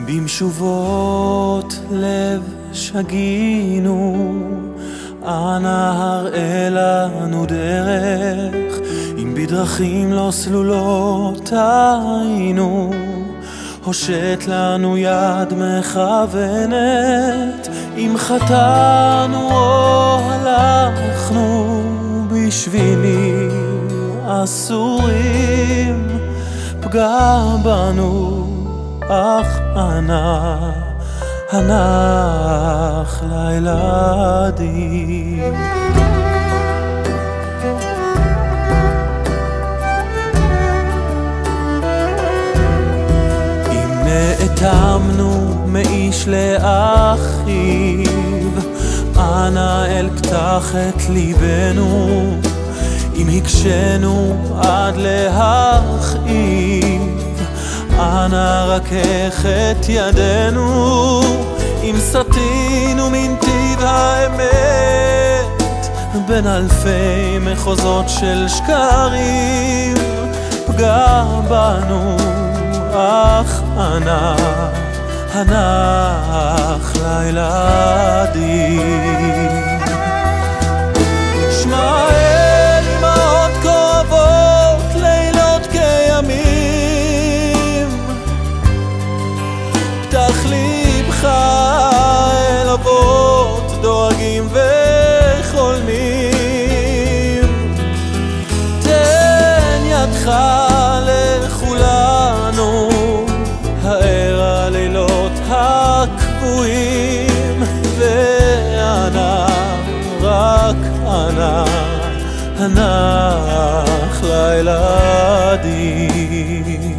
במשובות לב שגינו, אנא הראה לנו דרך, אם בדרכים לא סלולות היינו, הושט לנו יד מכוונת, אם חטאנו או הלכנו בשבילים אסורים, פגע בנו אך הנח לילדים. אם נאטמנו מאיש לאחיו, אנא אל פתח את ליבנו, אם הקשנו עד להכאיב, אנא רכך את ידינו, אם סטינו מנתיב האמת, בין אלפי מחוזות של שקרים, פגע בנו אך הנח לילדים. שמע אל אמהות כואבות לילות כימים, פתח ליבך אל אבות דואגים וחולמים, תן ידך לכולנו, האר הלילות הקבועים, ואנא רק הנח לילדים.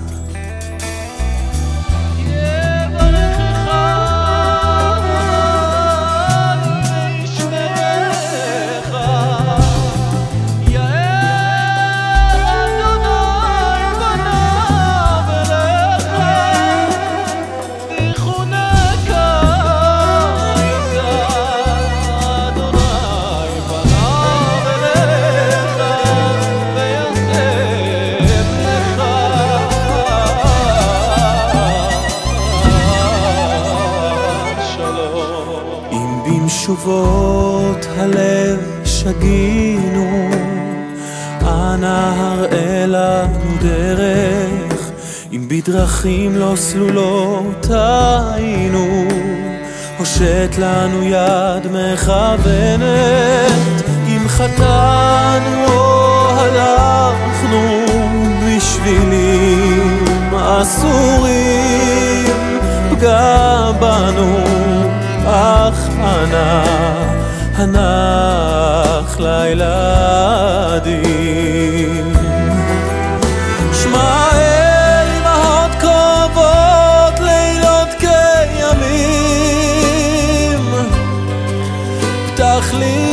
במשובות הלב שגינו, אנא הראה לנו דרך, אם בדרכים לא סלולות היינו, הושט לנו יד מכוונת, אם חטאנו או הלכנו בשבילים אסורים, פגע בנו אך הנח לילדים. שמע אל אמהות כואבות לילות כימים, פתח לי